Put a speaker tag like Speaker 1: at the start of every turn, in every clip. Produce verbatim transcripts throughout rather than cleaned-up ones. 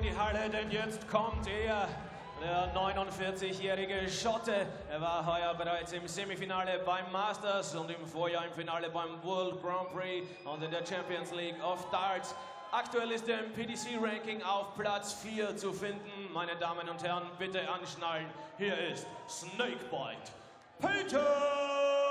Speaker 1: die Halle, denn jetzt kommt er, der neunundvierzig-jährige Schotte. Er war heuer bereits im Semifinale beim Masters und im Vorjahr im Finale beim World Grand Prix und in der Champions League of Darts. Aktuell ist er im P D C-Ranking auf Platz vier zu finden. Meine Damen und Herren, bitte anschnallen. Hier ist Snakebite Peter!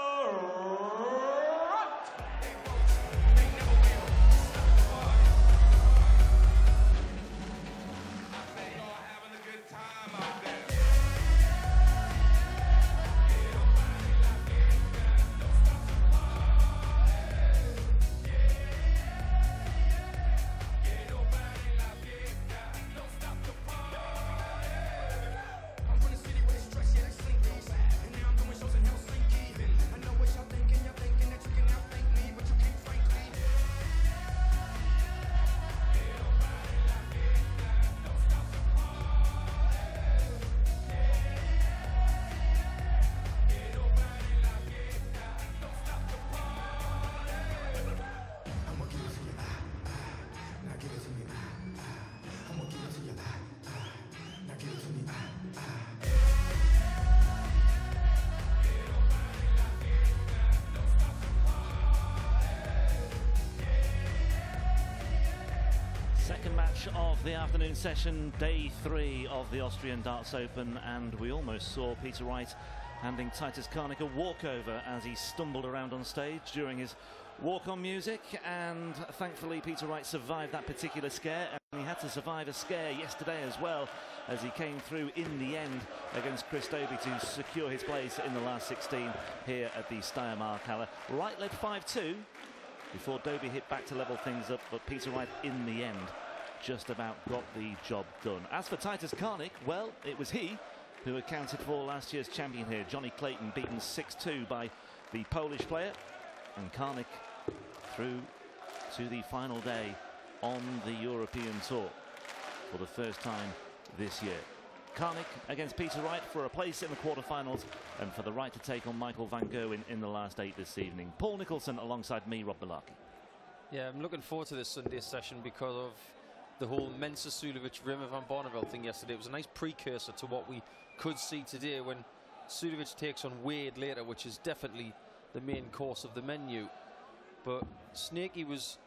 Speaker 2: Second match of the afternoon session, day three of the Austrian Darts Open, and we almost saw Peter Wright handing Titus Kanik a walkover as he stumbled around on stage during his walk-on music, and thankfully Peter Wright survived that particular scare, and he had to survive a scare yesterday as well as he came through in the end against Chris Dobie to secure his place in the last sixteen here at the Steiermark-Halle. Wright led five two before Dobie hit back to level things up, but Peter Wright in the end just about got the job done. As for Titus Kanik, well, it was he who accounted for last year's champion here, Johnny Clayton, beaten six two by the Polish player, and Kanik through to the final day on the European Tour for the first time this year. Kanik against Peter Wright for a place in the quarterfinals and for the right to take on Michael van Gerwen in, in the last eight this evening. Paul Nicholson alongside me, Rob Belarki.
Speaker 3: Yeah, I'm looking forward to this Sunday session because of the whole Mensah Sudovic Rimmer van Bonneveld thing yesterday. It was a nice precursor to what we could see today when Sudovic takes on Wade later, which is definitely the main course of the menu. But Snakey was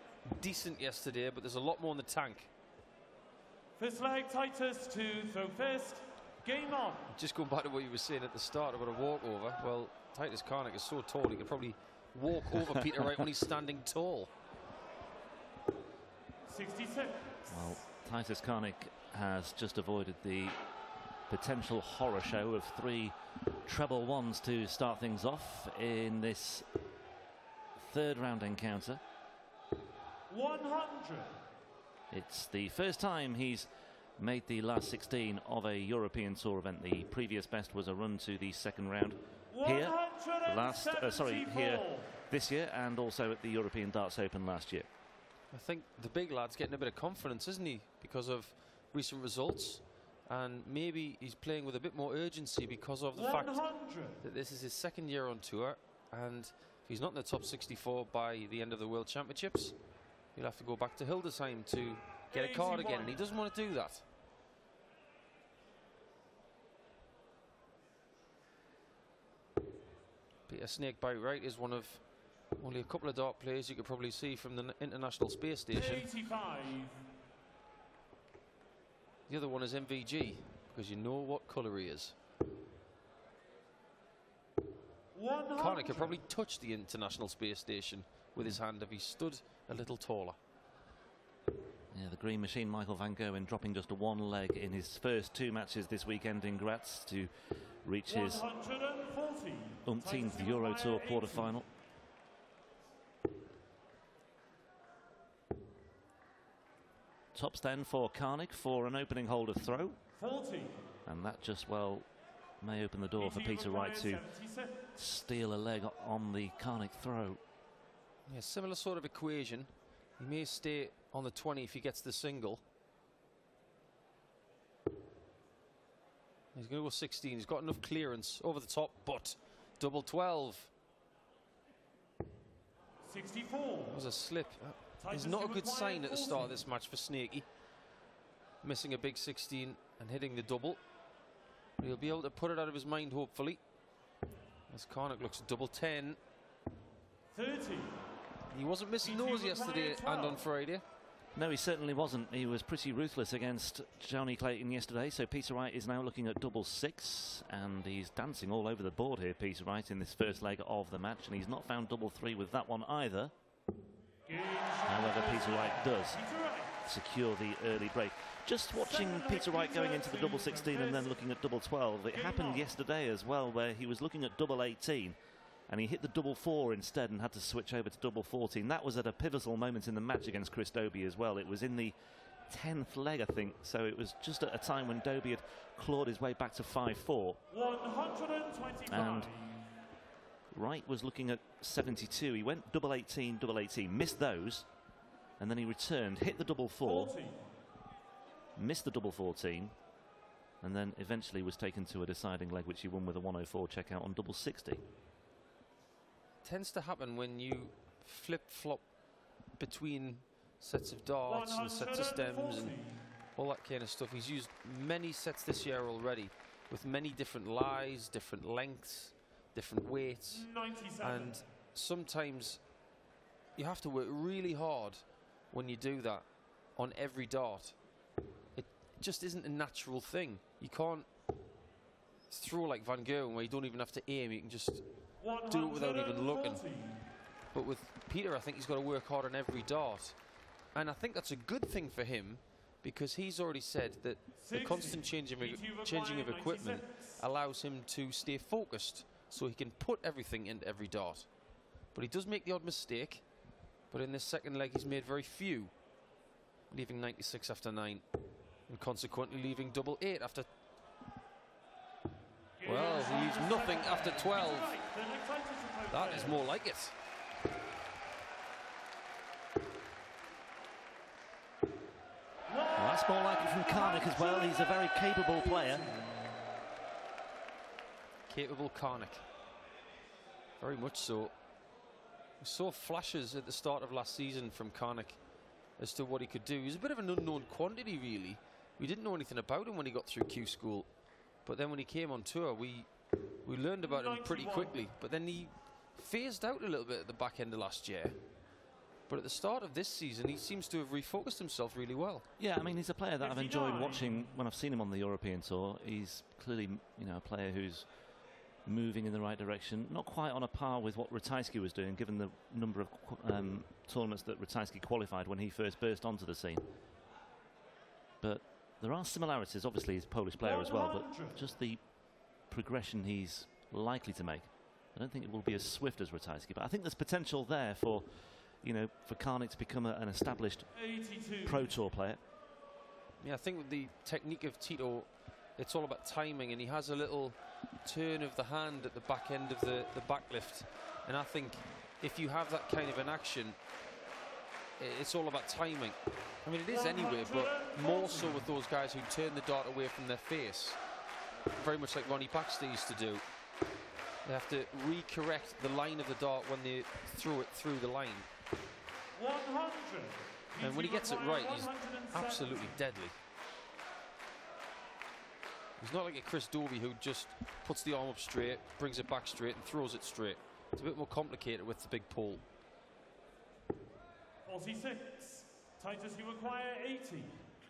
Speaker 3: decent yesterday, but there's a lot more in the tank.
Speaker 4: First leg, Titus to throw first. Game on.
Speaker 3: Just going back to what you were saying at the start about a walkover. Well, Titus Kanik is so tall he could probably walk over Peter Wright when he's standing tall.
Speaker 4: sixty-six.
Speaker 2: Well, Titus Kanik has just avoided the potential horror show of three treble ones to start things off in this third round encounter.
Speaker 4: one hundred.
Speaker 2: It's the first time he's made the last sixteen of a European Tour event. The previous best was a run to the second round here last uh, sorry here this year, and also at the European Darts Open last year.
Speaker 3: I think the big lad's getting a bit of confidence, isn't he, because of recent results, and maybe he's playing with a bit more urgency because of the fact that this is his second year on tour, and if he's not in the top sixty-four by the end of the World Championships, he'll have to go back to Hildesheim to get a card again, and he doesn't want to do that. Peter Snakebite Wright is one of only a couple of dart players you could probably see from the International Space Station.
Speaker 4: eighty-five.
Speaker 3: The other one is M V G, because you know what colour he is. Kanik could probably touch the International Space Station with his hand if he stood a little taller.
Speaker 2: Yeah, the Green Machine, Michael van Gerwen, dropping just a one leg in his first two matches this weekend in Graz to reach his umpteenth Euro Tour quarter-final. Top stand for Kanik for an opening holder throw.
Speaker 4: forty.
Speaker 2: And that just, well, may open the door for Peter Wright to steal a leg on the Kanik throw.
Speaker 3: Yeah, similar sort of equation. He may stay on the twenty if he gets the single. He's going to go sixteen. He's got enough clearance over the top, but double twelve.
Speaker 4: sixty-four.
Speaker 3: It was a slip. It's not a good sign at the start of this match for Snakey. missing a big sixteen and hitting the double. But he'll be able to put it out of his mind, hopefully. As Kanik looks double ten.
Speaker 4: thirty.
Speaker 3: He wasn't missing those yesterday and on Friday.
Speaker 2: No, he certainly wasn't. He was pretty ruthless against Johnny Clayton yesterday. So Peter Wright is now looking at double six, and he's dancing all over the board here, Peter Wright, in this first leg of the match, and he's not found double three with that one either. However, Peter Wright does secure the early break. Just watching Peter Wright going into the double sixteen and then looking at double twelve, it happened yesterday as well, where he was looking at double eighteen and he hit the double four instead and had to switch over to double fourteen. That was at a pivotal moment in the match against Chris Dobie as well. It was in the tenth leg, I think, so it was just at a time when Dobie had clawed his way back to five four. And Wright was looking at seventy-two. He went double eighteen, double eighteen, missed those, and then he returned, hit the double four, missed the double fourteen, and then eventually was taken to a deciding leg, which he won with a one oh four checkout on double sixty.
Speaker 3: Tends to happen when you flip-flop between sets of darts and sets of stems and all that kind of stuff. He's used many sets this year already with many different lies, different lengths, different weights, and sometimes you have to work really hard when you do that on every dart. It just isn't a natural thing. You can't throw like Van Gerwen where you don't even have to aim, you can just do it without even looking. But with Peter, I think he's got to work hard on every dart, and I think that's a good thing for him, because he's already said that the constant changing of, changing of equipment allows him to stay focused, so he can put everything into every dart. But he does make the odd mistake, but in this second leg he's made very few, leaving ninety-six after nine, and consequently leaving double eight after. Well, he leaves nothing after twelve. That is more like it.
Speaker 2: Well, that's more like it from Kanik as well. He's a very capable player.
Speaker 3: Capable Kanik. Very much so. We saw flashes at the start of last season from Kanik as to what he could do. He's a bit of an unknown quantity, really. We didn't know anything about him when he got through Q School. But then when he came on tour, we we learned about him pretty quickly. But then he phased out a little bit at the back end of last year. But at the start of this season, he seems to have refocused himself really well.
Speaker 2: Yeah, I mean, he's a player that I've enjoyed watching when I've seen him on the European tour. He's clearly, you know, a player who's moving in the right direction. Not quite on a par with what Ratajski was doing, given the number of um, tournaments that Ratajski qualified when he first burst onto the scene. But there are similarities. Obviously, he's a Polish player as well, but just the progression he's likely to make, I don't think it will be as swift as Ratajski. But I think there's potential there for, you know, for Kanik to become a, an established Pro Tour player.
Speaker 3: Yeah, I think with the technique of Tito, it's all about timing, and he has a little turn of the hand at the back end of the, the backlift. And I think if you have that kind of an action, it's all about timing. I mean, it is anyway, but more so with those guys who turn the dart away from their face. Very much like Ronnie Baxter used to do. They have to re-correct the line of the dart when they throw it through the line. And when he gets it right, he's absolutely deadly. He's not like a Chris Dobie who just puts the arm up straight, brings it back straight and throws it straight. It's a bit more complicated with the big pole.
Speaker 4: forty-six. Titus, you require eighty.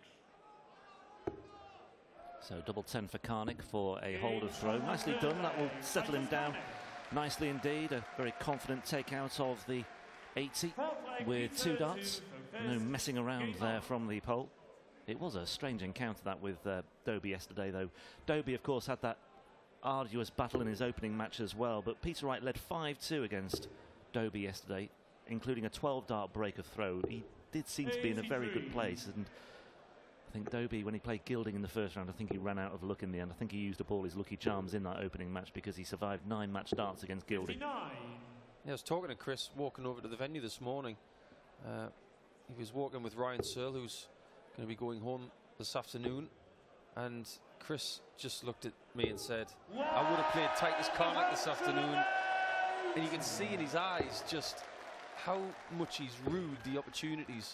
Speaker 2: So double ten for Kanik for a hold of throw. Nicely done. That will settle him down nicely indeed. A very confident takeout of the eighty with two darts. No messing around there from the pole. It was a strange encounter that with uh, Dobie yesterday, though. Dobie, of course, had that arduous battle in his opening match as well. But Peter Wright led five two against Dobie yesterday, including a twelve dart break of throw. He did seem to be in a very good place, and I think Dobie, when he played Gilding in the first round, I think he ran out of luck in the end. I think he used up all his lucky charms in that opening match because he survived nine match darts against Gilding.
Speaker 3: Yeah, I was talking to Chris walking over to the venue this morning. Uh, he was walking with Ryan Searle, who's going to be going home this afternoon, and Chris just looked at me and said, I would have played Titus Kanik this afternoon. And you can see in his eyes just how much he's rued the opportunities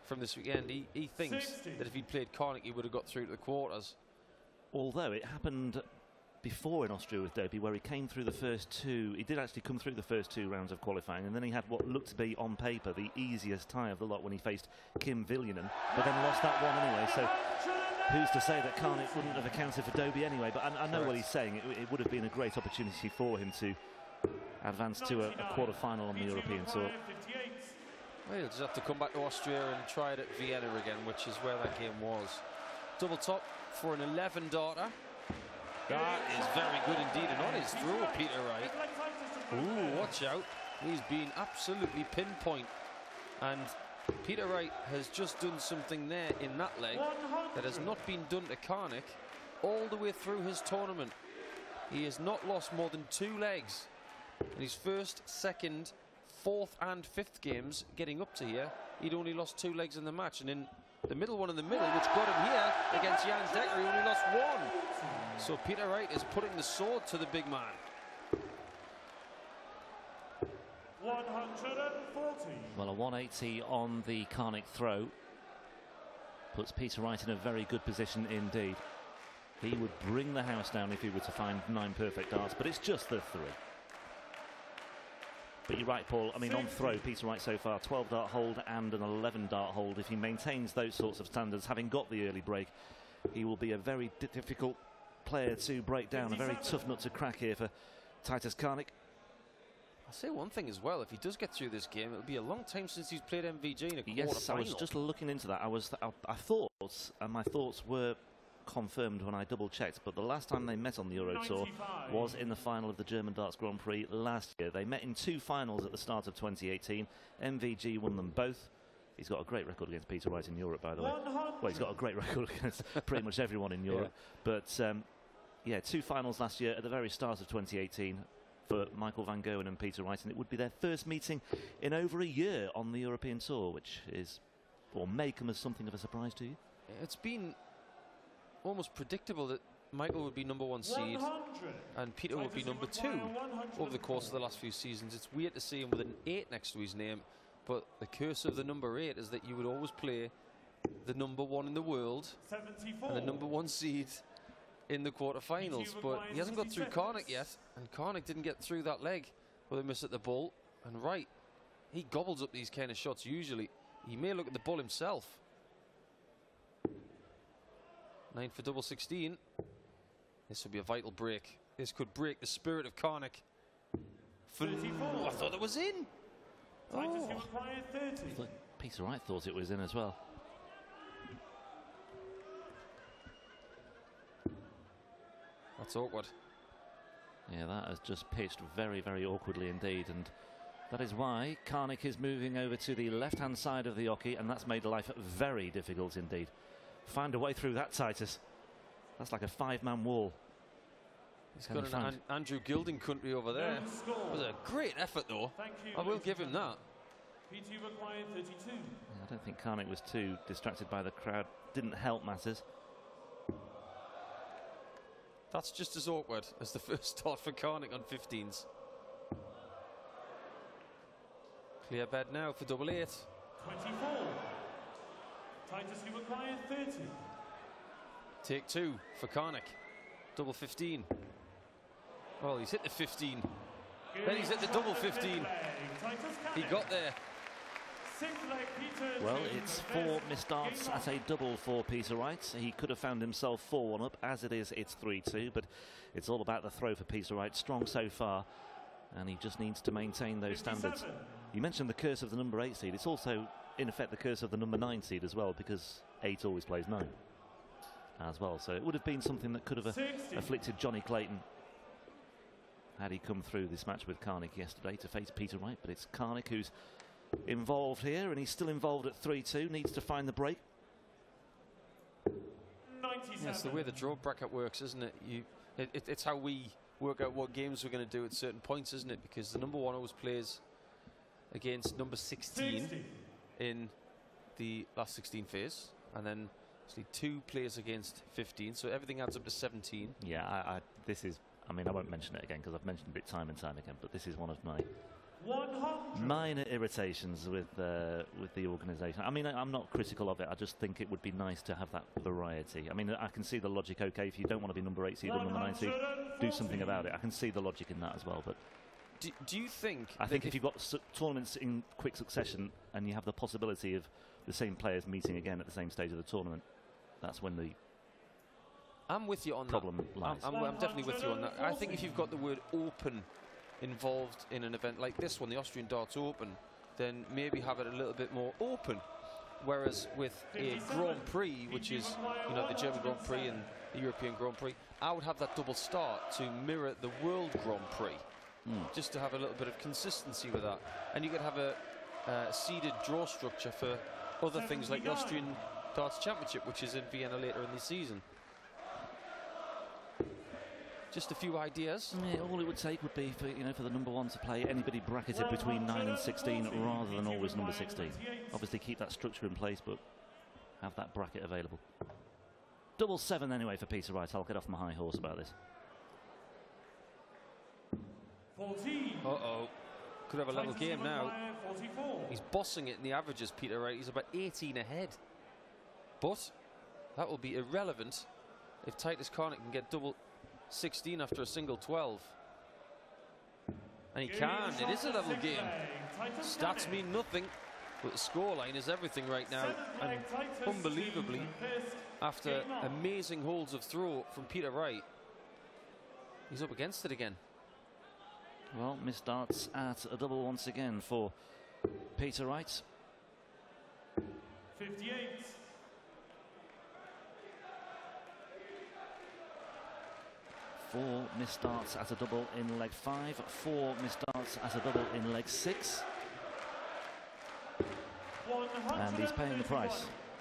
Speaker 3: from this weekend. He, he thinks sixty. That if he'd played Kanik, he would have got through to the quarters.
Speaker 2: Although it happened before in Austria with Dobie, where he came through the first two. He did actually come through the first two rounds of qualifying, and then he had what looked to be, on paper, the easiest tie of the lot when he faced Kim Viljanen, but then lost that one anyway. So who's to say that Kanik wouldn't have accounted for Dobie anyway? But I, I know what he's saying. It, it would have been a great opportunity for him to advance to a, a quarter-final on the European Tour.
Speaker 3: Well, he'll just have to come back to Austria and try it at Vienna again, which is where that game was. Double top for an eleven darter. That is very good indeed, and on his throw, Peter Wright. Ooh, watch out. He's been absolutely pinpoint. And Peter Wright has just done something there in that leg that has not been done to Kanik all the way through his tournament. He has not lost more than two legs. In his first, second, fourth and fifth games getting up to here, he'd only lost two legs in the match. And in the middle one in the middle, which got him here against Jan Decker, he only lost one. So Peter Wright is putting the sword to the big man.
Speaker 4: one forty.
Speaker 2: Well, a one eighty on the Kanik throw puts Peter Wright in a very good position indeed. He would bring the house down if he were to find nine perfect darts, but it's just the three. But you're right, Paul. I mean, on throw, Peter Wright so far, twelve dart hold and an eleven dart hold. If he maintains those sorts of standards, having got the early break, he will be a very difficult player to break down, a very tough nut to crack here for Titus Kanik.
Speaker 3: I'll say one thing as well, if he does get through this game, it'll be a long time since he's played M V G in a
Speaker 2: yes,
Speaker 3: quarter final.
Speaker 2: I was just looking into that. I was, I, I thought, and my thoughts were confirmed when I double checked, but the last time they met on the Euro Tour was in the final of the German Darts Grand Prix last year. They met in two finals at the start of twenty eighteen. M V G won them both. He's got a great record against Peter Wright in Europe, by the way. Well, he's got a great record against pretty much everyone in Europe. Yeah. But um, yeah, two finals last year at the very start of twenty eighteen for Michael van Gerwen and Peter Wright, and it would be their first meeting in over a year on the European Tour, which is, or may come as something of a surprise to you.
Speaker 3: It's been almost predictable that Michael would be number one seed and Peter would be number two over the course of the last few seasons. It's weird to see him with an eight next to his name, but the curse of the number eight is that you would always play the number one in the world and the number one seed in the quarterfinals. But he hasn't got through Kanik yet, and Kanik didn't get through that leg with a miss at the ball. And Wright, he gobbles up these kind of shots usually. He may look at the ball himself. Nine for double sixteen. This would be a vital break. This could break the spirit of Kanik. Oh, I thought it was in. Oh.
Speaker 2: Peter Wright thought it was in as well.
Speaker 3: That's awkward.
Speaker 2: Yeah, that has just pitched very, very awkwardly indeed, and that is why Kanik is moving over to the left-hand side of the hockey, and that's made life very difficult indeed. Find a way through that, Titus. That's like a five-man wall.
Speaker 3: He's got an an Andrew Gilding country over there. It was a great effort, though. I will give him that.
Speaker 4: P T required thirty-two.
Speaker 2: Yeah, I don't think Kanik was too distracted by the crowd. Didn't help matters.
Speaker 3: That's just as awkward as the first start for Kanik on fifteens. Clear bed now for double eight.
Speaker 4: twenty-four. Titus required thirty.
Speaker 3: Take two for Kanik. Double fifteen. Well, he's hit the fifteen. Good. Then he's hit the double fifteen. He got there.
Speaker 2: Well, it's four missed darts at a double for Peter Wright. He could have found himself four one up. As it is, it's three two, but it's all about the throw for Peter Wright. Strong so far, and he just needs to maintain those standards. You mentioned the curse of the number eight seed. It's also, in effect, the curse of the number nine seed as well, because eight always plays nine as well. So it would have been something that could have uh, afflicted Johnny Clayton had he come through this match with Kanik yesterday to face Peter Wright. But it's Kanik who's involved here, and he's still involved at three two. Needs to find the break.
Speaker 3: That's the way the draw bracket works, isn't it? You, it, it it's how we work out what games we're going to do at certain points, isn't it? Because the number one always plays against number sixteen in the last sixteen phase, and then actually two plays against fifteen, so everything adds up to seventeen.
Speaker 2: Yeah, I, I, this is, I mean, I won't mention it again because I've mentioned it time and time again, but this is one of my minor irritations with uh, with the organisation. I mean, I, I'm not critical of it. I just think it would be nice to have that variety. I mean, I can see the logic. Okay, if you don't want to be number eight seed or number nine seed, do something about it. I can see the logic in that as well. But
Speaker 3: do, do you think?
Speaker 2: I think if, if you've got su tournaments in quick succession and you have the possibility of the same players meeting again at the same stage of the tournament, that's when the
Speaker 3: I'm with you on
Speaker 2: problem
Speaker 3: that.
Speaker 2: lies.
Speaker 3: I'm, I'm, I'm definitely with you on that. I think if you've got the word open involved in an event like this one, the Austrian Darts Open, then maybe have it a little bit more open. Whereas with a Grand Prix, which is, you know, the German Grand Prix and the European Grand Prix, I would have that double start to mirror the World Grand Prix, mm. just to have a little bit of consistency with that. And you could have a uh, seeded draw structure for other things like the Austrian Darts Championship, which is in Vienna later in the season. Just a few ideas.
Speaker 2: Yeah, all it would take would be for, you know, for the number one to play anybody bracketed between nine and sixteen rather than always number sixteen. Obviously keep that structure in place, but have that bracket available. Double seven anyway for Peter Wright. I'll get off my high horse about this.
Speaker 3: Uh-oh. Could have a level game now. He's bossing it in the averages, Peter Wright. He's about eighteen ahead. But that will be irrelevant if Titus Kanik can get double sixteen after a single twelve. And he can. It is a level game. Stats mean nothing, but the scoreline is everything right now. And unbelievably, after amazing holds of throw from Peter Wright, he's up against it again.
Speaker 2: Well, missed darts at a double once again for Peter Wright.
Speaker 4: fifty-eight.
Speaker 2: Four missed darts at a double in leg five, four missed darts at a double in leg six. And he's paying the price.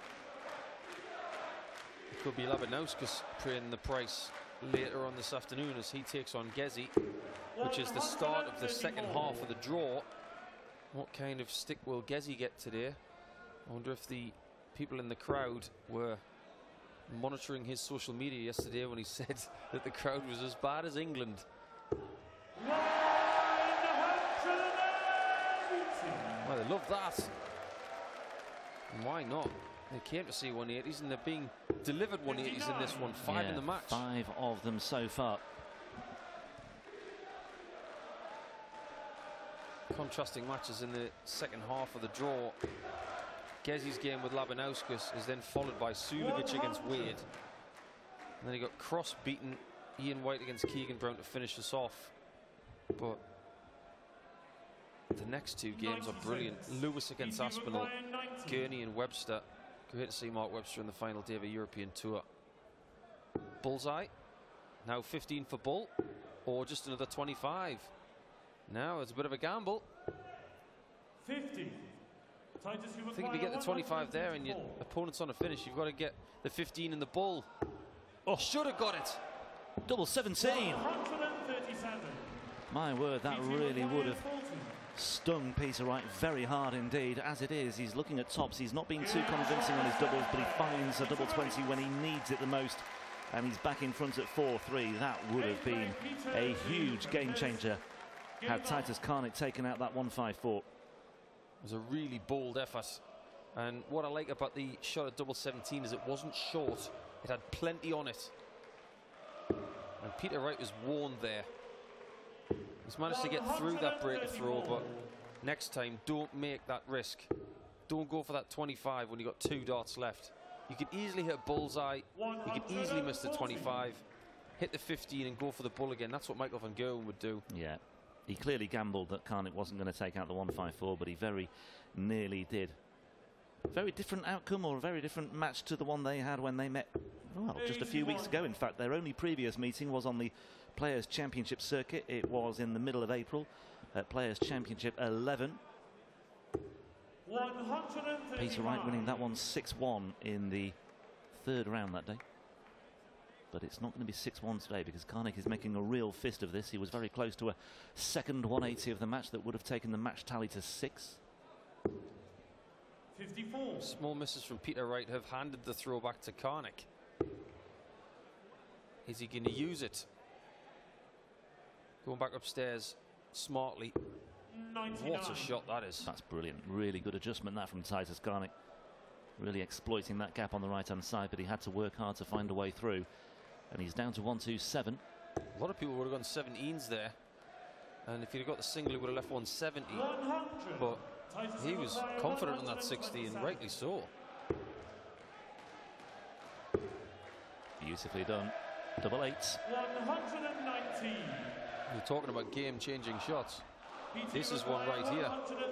Speaker 3: It could be Labanauskas paying the price later on this afternoon as he takes on Gezi, which is the start of the second half of the draw. What kind of stick will Gezi get today? I wonder if the people in the crowd were monitoring his social media yesterday when he said that the crowd was as bad as England. Well, they love that. And why not? They came to see one eighties and they're being delivered one eighties in this one. Five
Speaker 2: yeah,
Speaker 3: in the match.
Speaker 2: Five of them so far.
Speaker 3: Contrasting matches in the second half of the draw. Gezi's game with Labanauskas is then followed by Sulevic against Wade. And then he got cross-beaten Ian White against Keegan Brown to finish us off. But the next two games are brilliant. Lewis against Aspinall, Gurney and Webster. Great to see Mark Webster in the final day of a European tour. Bullseye. Now fifteen for Bull, or just another twenty-five. Now it's a bit of a gamble.
Speaker 4: fifty.
Speaker 3: I think if you get the twenty-five there and your opponent's on a finish, you've got to get the fifteen in the Bull. Oh, should have got it.
Speaker 2: Double seventeen. My word, that really would have stung Peter Wright very hard indeed. As it is, he's looking at tops. He's not being too convincing on his doubles, but he finds a double twenty when he needs it the most. And he's back in front at four three. That would have been a huge game changer had Titus Kanik taken out that one five four.
Speaker 3: It was a really bold effort. And what I like about the shot at double seventeen is it wasn't short. It had plenty on it. And Peter Wright was warned there. He's managed to get through that break throw, but next time, don't make that risk. Don't go for that twenty-five when you've got two darts left. You could easily hit a bullseye. You could easily miss the twenty-five. Hit the fifteen and go for the bull again. That's what Michael van Gerwen would do.
Speaker 2: Yeah. He clearly gambled that Kanik wasn't going to take out the one five four, but he very nearly did. Very different outcome, or a very different match to the one they had when they met, well, just a few weeks ago. In fact, their only previous meeting was on the Players' Championship circuit. It was in the middle of April at Players' Championship eleven. Peter Wright winning that one six one in the third round that day. But it's not going to be six one today because Kanik is making a real fist of this. He was very close to a second one eighty of the match that would have taken the match tally to six.
Speaker 4: fifty-four.
Speaker 3: Small misses from Peter Wright have handed the throw back to Kanik. Is he going to use it? Going back upstairs smartly. What a shot that is.
Speaker 2: That's brilliant. Really good adjustment that from Titus Kanik. Really exploiting that gap on the right hand side, but he had to work hard to find a way through. And he's down to one two seven.
Speaker 3: A lot of people would have gone seventeens there. And if he'd have got the single, he would have left one seventy. But he was confident on that sixty, and rightly so.
Speaker 2: Beautifully done. Double eights.
Speaker 4: one nineteen.
Speaker 3: You're talking about game-changing shots. This is one right here.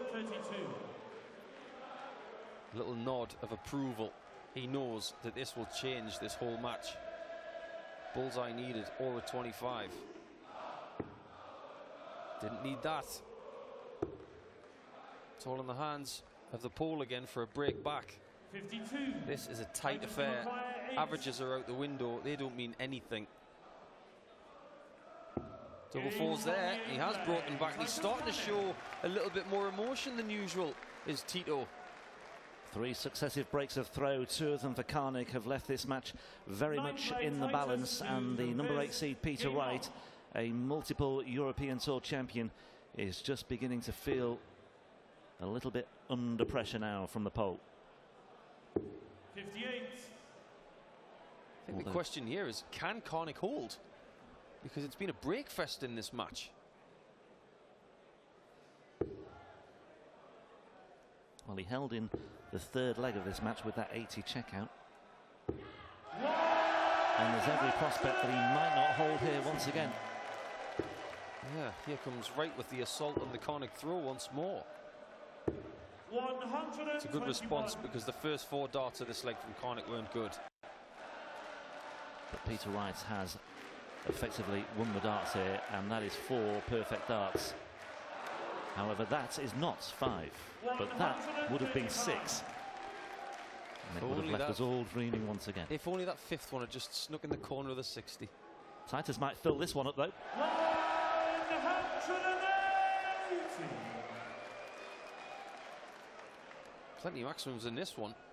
Speaker 3: A little nod of approval. He knows that this will change this whole match. Bullseye needed, or a twenty-five. Didn't need that. It's all in the hands of the pole again for a break back.
Speaker 4: fifty-two.
Speaker 3: This is a tight affair. Averages are out the window. They don't mean anything. Double fours there. He has broken back. He's starting to show a little bit more emotion than usual, is Tito.
Speaker 2: Three successive breaks of throw, two of them for Kanik, have left this match very much in the balance, and the number eight seed Peter Wright, a multiple European Tour champion, is just beginning to feel a little bit under pressure now from the pole.
Speaker 4: fifty-eight.
Speaker 3: I think the question here is, can Kanik hold? Because it's been a break fest in this match.
Speaker 2: Well, he held in the third leg of this match with that eighty checkout. And there's every prospect that he might not hold here once again.
Speaker 3: Yeah, here comes Wright with the assault on the Kanik throw once more. It's a good response because the first four darts of this leg from Kanik weren't good.
Speaker 2: But Peter Wright has effectively won the darts here, and that is four perfect darts. However, that is not five, but that would have been six. And it would have left us all dreaming once again.
Speaker 3: If only that fifth one had just snuck in the corner of the sixty.
Speaker 2: Titus might fill this one up, though.
Speaker 3: Plenty of maximums in this one.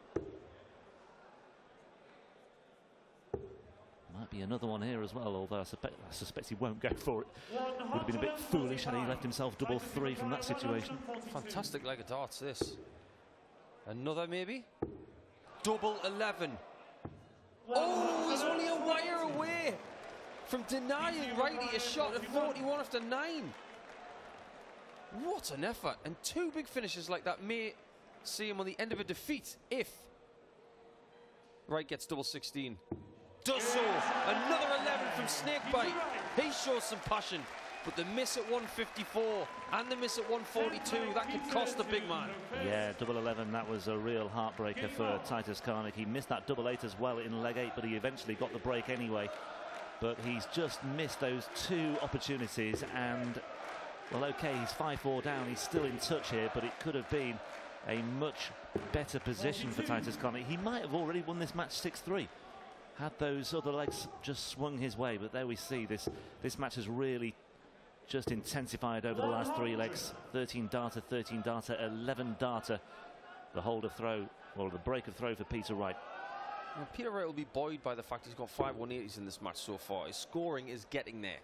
Speaker 2: Might be another one here as well, although I suspect, I suspect he won't go for it. Would have been a bit foolish had he left himself double three from that situation.
Speaker 3: Fantastic leg of darts, this. Another maybe? Double eleven. Oh, he's only a wire away from denying Righty a shot at forty-one after nine. What an effort. And two big finishes like that may see him on the end of a defeat if Wright gets double sixteen. Does so. Another eleven from Snakebite. He shows some passion, but the miss at one fifty-four and the miss at one forty-two, that could cost the big man.
Speaker 2: Yeah, double eleven, that was a real heartbreaker for Titus Kanik. He missed that double eight as well in leg eight, but he eventually got the break anyway. But he's just missed those two opportunities, and well, okay, he's five four down, he's still in touch here, but it could have been a much better position for Titus Kanik. He might have already won this match six three. Had those other legs just swung his way, but there we see this this match has really just intensified over the last three legs. thirteen darter, thirteen darter, eleven darter. The hold of throw, or the break of throw for Peter Wright.
Speaker 3: Well, Peter Wright will be buoyed by the fact he's got five one eighties in this match so far. His scoring is getting there.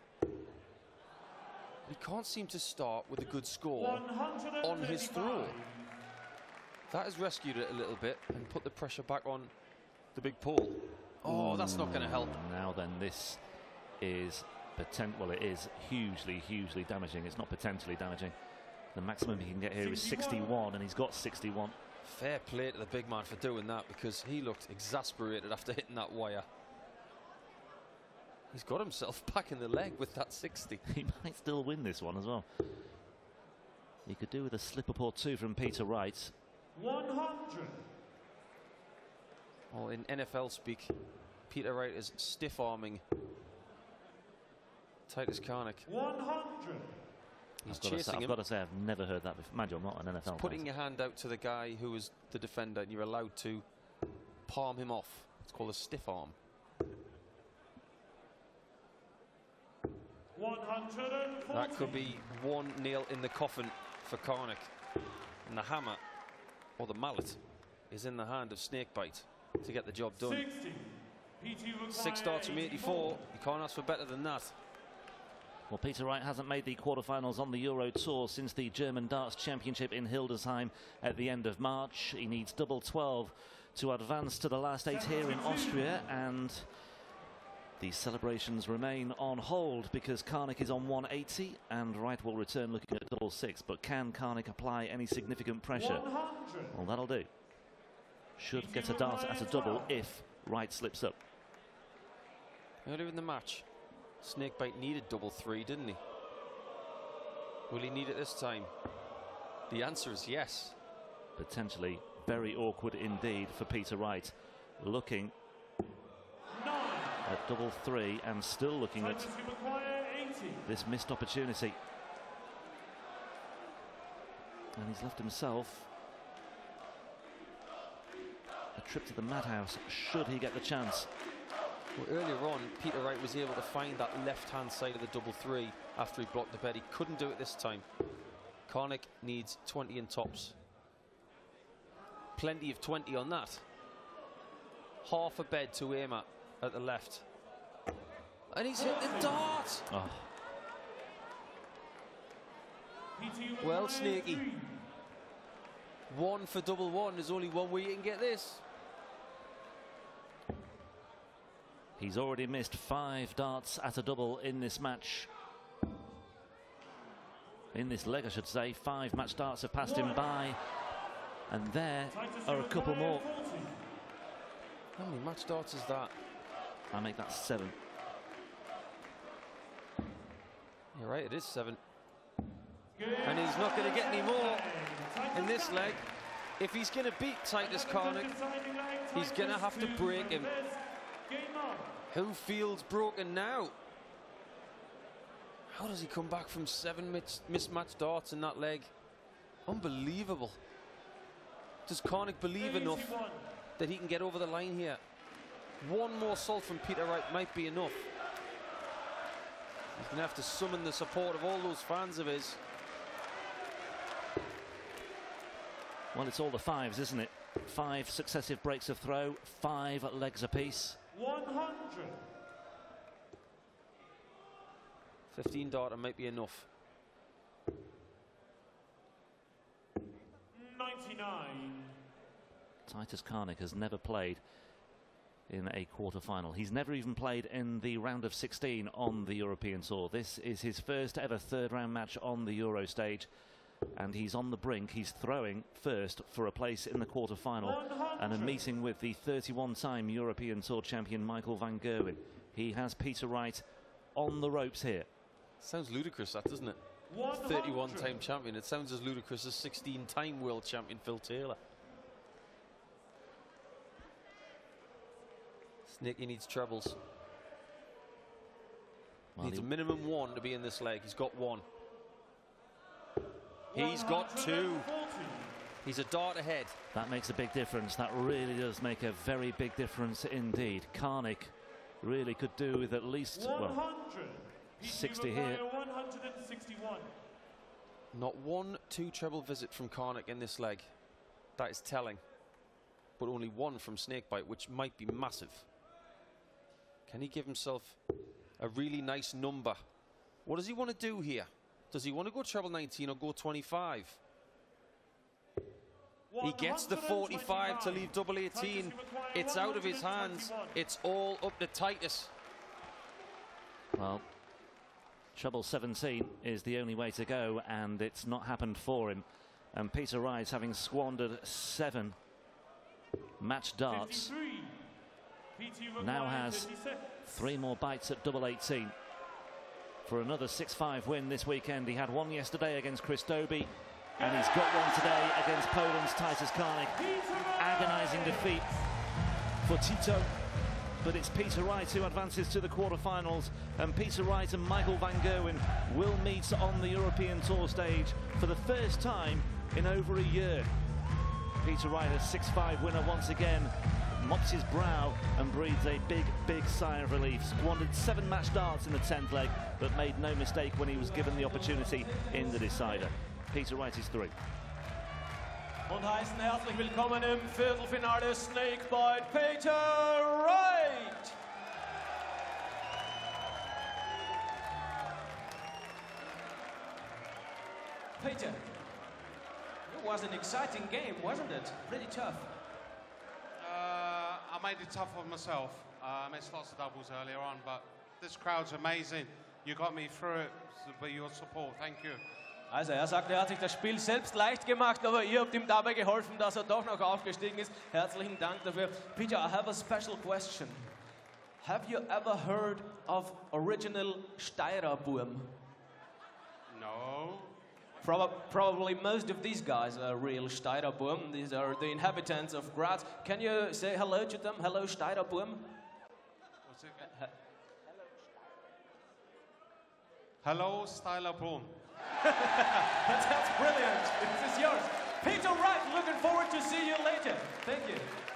Speaker 3: He can't seem to start with a good score on his throw. That has rescued it a little bit and put the pressure back on the big pole. Oh, that's not going to help.
Speaker 2: Now then, this is potent. Well, it is hugely, hugely damaging. It's not potentially damaging. The maximum he can get here is sixty-one, and he's got sixty-one.
Speaker 3: Fair play to the big man for doing that, because he looked exasperated after hitting that wire. He's got himself back in the leg with that sixty.
Speaker 2: He might still win this one as well. He could do with a slip-up or two from Peter Wright.
Speaker 4: one hundred.
Speaker 3: Well, in N F L speak, Peter Wright is stiff-arming Titus Kanik.
Speaker 4: one hundred.
Speaker 3: He's
Speaker 2: I've got,
Speaker 3: chasing
Speaker 2: say, I've
Speaker 3: him.
Speaker 2: got to say, I've never heard that before. Mind you, I'm not an N F L
Speaker 3: It's putting
Speaker 2: fan.
Speaker 3: your hand out to the guy who is the defender, and you're allowed to palm him off. It's called a stiff arm.
Speaker 4: one hundred forty.
Speaker 3: That could be one nail in the coffin for Kanik. And the hammer, or the mallet, is in the hand of Snakebite to get the job done.
Speaker 4: sixty. P T
Speaker 3: Six darts from eighty-four. You can't ask for better than that.
Speaker 2: Well, Peter Wright hasn't made the quarterfinals on the Euro Tour since the German Darts Championship in Hildesheim at the end of March. He needs double twelve to advance to the last eight here in Austria, and these celebrations remain on hold because Kanik is on one eighty and Wright will return looking at double six. But can Kanik apply any significant pressure? Well, that'll do. Should get a dart at a double if Wright slips up.
Speaker 3: Earlier in the match, Snakebite needed double three, didn't he? Will he need it this time? The answer is yes.
Speaker 2: Potentially very awkward indeed for Peter Wright, looking at double three and still looking at this missed opportunity. And he's left himself a trip to the madhouse should he get the chance.
Speaker 3: Well, earlier on, Peter Wright was able to find that left-hand side of the double three after he blocked the bed. He couldn't do it this time. Kanik needs twenty in tops. Plenty of twenty on that. Half a bed to aim at at the left. And he's hit the dart!
Speaker 2: Oh.
Speaker 3: Well, Snaky. One for double one. There's only one way you can get this.
Speaker 2: He's already missed five darts at a double in this match. In this leg, I should say. Five match darts have passed him by. And there are a couple more.
Speaker 3: How many match darts is that?
Speaker 2: I make that seven.
Speaker 3: You're right, it is seven. And he's not going to get any more in this leg. If he's going to beat Titus Kanik, he's going to have to break him. Who feels broken now? How does he come back from seven mis mismatched darts in that leg? Unbelievable. Does Kanik believe enough that he can get over the line here? One more salt from Peter Wright might be enough. He's going to have to summon the support of all those fans of his.
Speaker 2: Well, it's all the fives, isn't it? Five successive breaks of throw, five legs apiece.
Speaker 4: one hundred.
Speaker 3: fifteen darter might be enough.
Speaker 4: ninety-nine.
Speaker 2: Titus Kanik has never played in a quarter-final. He's never even played in the round of sixteen on the European Tour. This is his first ever third-round match on the Euro stage, and he's on the brink. He's throwing first for a place in the quarter-final and a meeting with the thirty-one time European Tour champion Michael van Gerwen. He has Peter Wright on the ropes here.
Speaker 3: Sounds ludicrous, that, doesn't it? thirty-one time champion. It sounds as ludicrous as sixteen time world champion Phil Taylor. Snaky needs trebles.
Speaker 2: Well,
Speaker 3: needs
Speaker 2: he
Speaker 3: a minimum one to be in this leg. He's got one. He's got two. He's a dart ahead.
Speaker 2: That makes a big difference. That really does make a very big difference indeed. Kanik really could do with at least, well, sixty here.
Speaker 4: one hundred sixty-one.
Speaker 3: Not one two treble visit from Kanik in this leg. That is telling. But only one from Snakebite, which might be massive. Can he give himself a really nice number? What does he want to do here? Does he want to go treble nineteen or go twenty-five? He gets the forty-five to leave double eighteen. It's out of his hands. It's all up to Titus.
Speaker 2: Well, treble seventeen is the only way to go, and it's not happened for him. And Peter Wright, having squandered seven match darts, now has three more bites at double eighteen for another six five win this weekend. He had one yesterday against Chris Dobie, and he's got one today against Poland's Titus Kanik. Agonising defeat for Tito, but it's Peter Wright who advances to the quarterfinals, and Peter Wright and Michael van Gerwen will meet on the European Tour stage for the first time in over a year. Peter Wright, a six five winner once again, mops his brow and breathes a big, big sigh of relief. Squandered seven match darts in the tenth leg, but made no mistake when he was given the opportunity in the decider. Peter Wright is three.
Speaker 1: Und heißen herzlich willkommen im Viertelfinale Snakebite Peter Wright. Peter, it was an exciting game, wasn't it? Pretty tough.
Speaker 5: Uh, I made it tough on myself. Uh, I missed lots of doubles earlier on, but this crowd's amazing. You got me through it with your support. Thank you.
Speaker 1: Also er sagt, er hat sich das Spiel selbst leicht gemacht, aber ihr habt ihm dabei geholfen, dass er doch noch aufgestiegen ist. Herzlichen Dank dafür. Peter, I have a special question. Have you ever heard of original Steirer-Burm?
Speaker 5: No.
Speaker 1: Prob probably most of these guys are real Steirer-Burm. These are the inhabitants of Graz. Can you say hello to them? Hello, Steirer-Burm.
Speaker 5: What's it? Uh, hello, Steirer-Burm.
Speaker 1: That's brilliant. This is yours. Peter Wright, looking forward to see you later. Thank you.